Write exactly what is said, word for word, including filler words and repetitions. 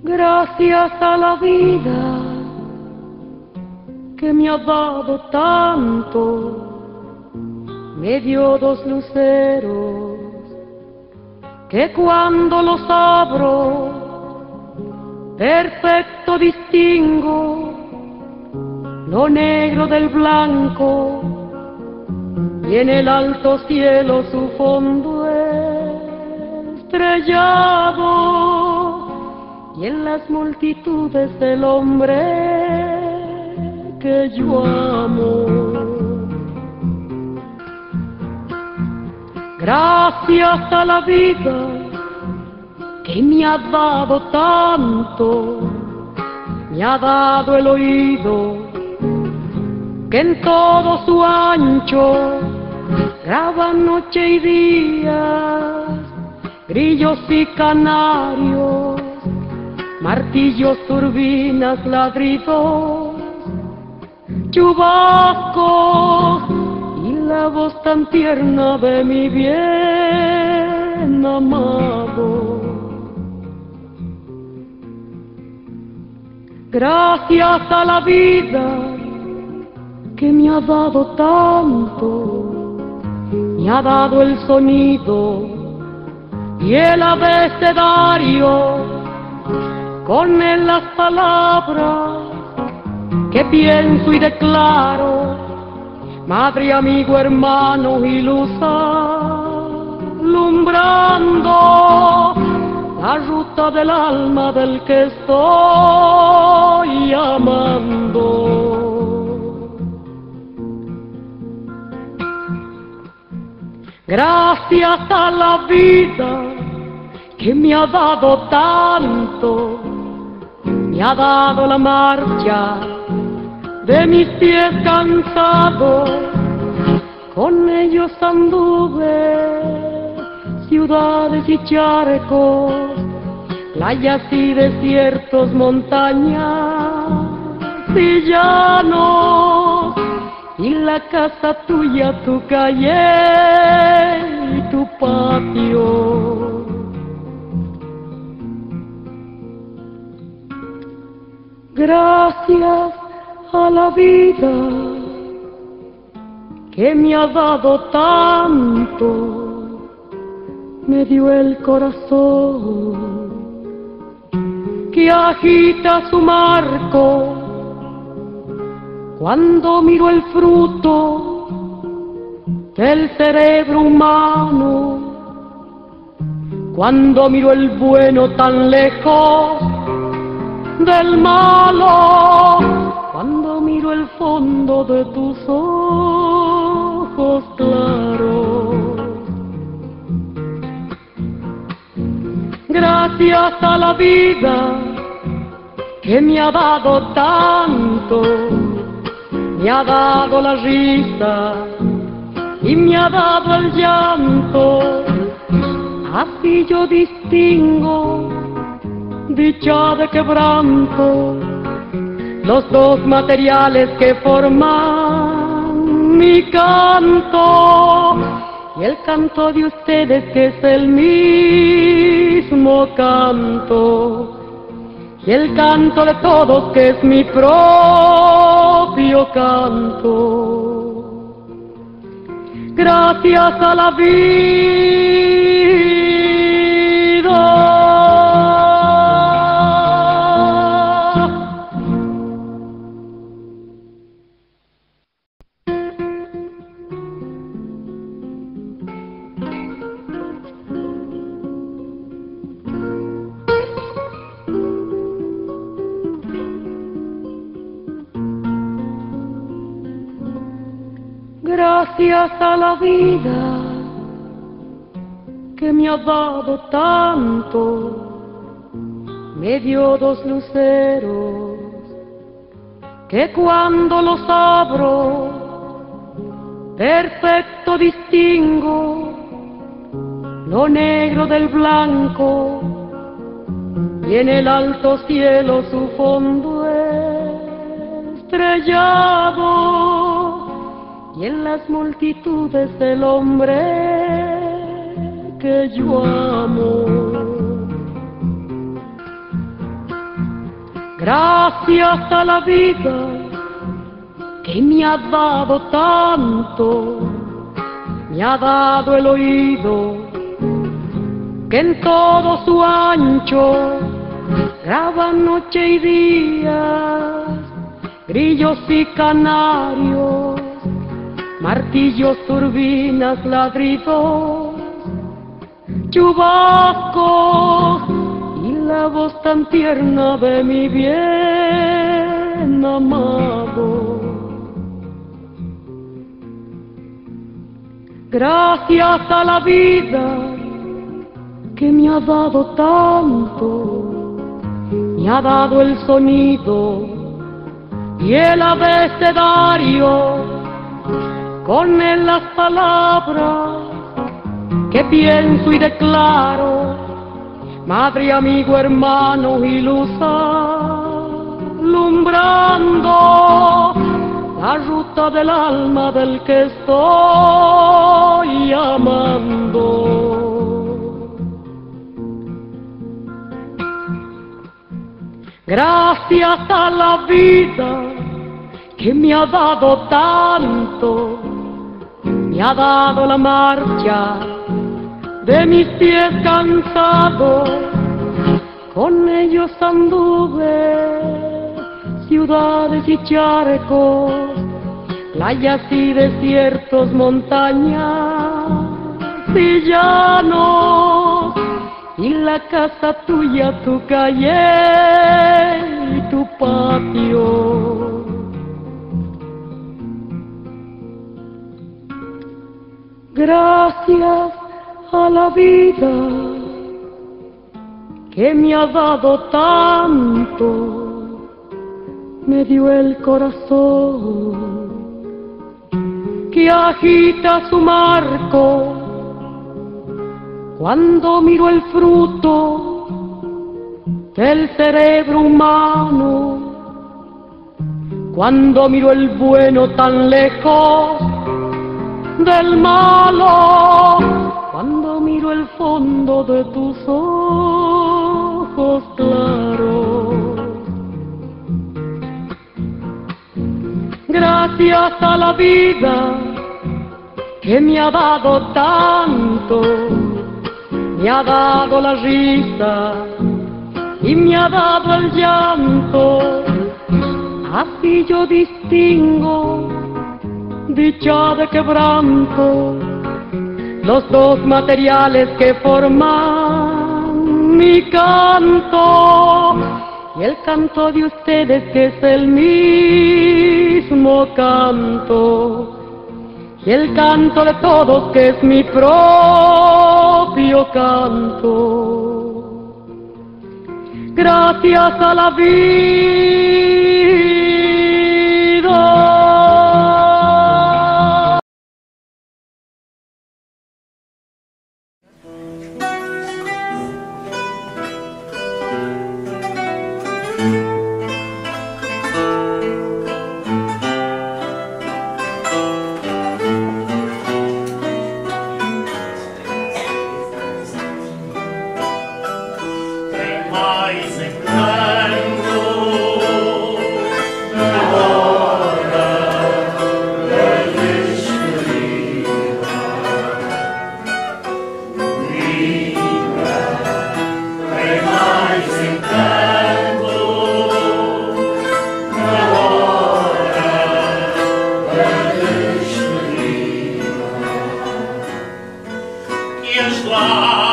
Gracias a la vida que me ha dado tanto, me dio dos luceros que cuando los abro perfecto distingo lo negro del blanco y en el alto cielo su fondo estrellado y en las multitudes del hombre que yo amo. Gracias a la vida que me ha dado tanto, me ha dado el oído que en todo su ancho graba noche y día, grillos y canarios, martillos, turbinas, ladridos, chubascos y la voz tan tierna de mi bien amado. Gracias a la vida que me ha dado tanto, me ha dado el sonido y el abecedario, con él las palabras que pienso y declaro, madre, amigo, hermano y luz alumbrando la ruta del alma del que estoy amando. Gracias a la vida que me ha dado tanto, me ha dado la marcha de mis pies cansados, con ellos anduve ciudades y charcos, playas y desiertos, montañas y llanos, y la casa tuya, tu calle y tu patio. Gracias a la vida que me ha dado tanto, me dio el corazón que agita su marco cuando miro el fruto del cerebro humano, cuando miro el bueno tan lejos del malo, cuando miro el fondo de tus ojos claros. Gracias a la vida que me ha dado tanto, me ha dado la risa y me ha dado el llanto, así yo distingo dicha de quebranto, los dos materiales que forman mi canto, y el canto de ustedes que es el mismo canto, y el canto de todos que es mi propio canto. Gracias a la vida. Gracias a la vida que me ha dado tanto, me dio dos luceros que cuando los abro perfecto distingo lo negro del blanco y en el alto cielo su fondo estrellado y en las multitudes del hombre que yo amo. Gracias a la vida que me ha dado tanto, me ha dado el oído que en todo su ancho graba noche y día, grillos y canarios, martillos, turbinas, ladridos, chubascos y la voz tan tierna de mi bien amado. Gracias a la vida que me ha dado tanto, me ha dado el sonido y el abecedario, con él las palabras que pienso y declaro, madre, amigo, hermano y luz alumbrando la ruta del alma del que estoy amando. Gracias a la vida que me ha dado tanto, me ha dado la marcha de mis pies cansados, con ellos anduve ciudades y charcos, playas y desiertos, montañas y llanos, y la casa tuya, tu calle y tu patio. Gracias a la vida que me ha dado tanto, me dio el corazón que agita su marco cuando miro el fruto del cerebro humano, cuando miro el bueno tan lejos del malo, cuando miro el fondo de tus ojos claros. Gracias a la vida que me ha dado tanto, me ha dado la risa y me ha dado el llanto, así yo distingo dicha de quebranto, los dos materiales que forman mi canto, y el canto de ustedes que es el mismo canto, y el canto de todos que es mi propio canto. Gracias a la vida. Schlag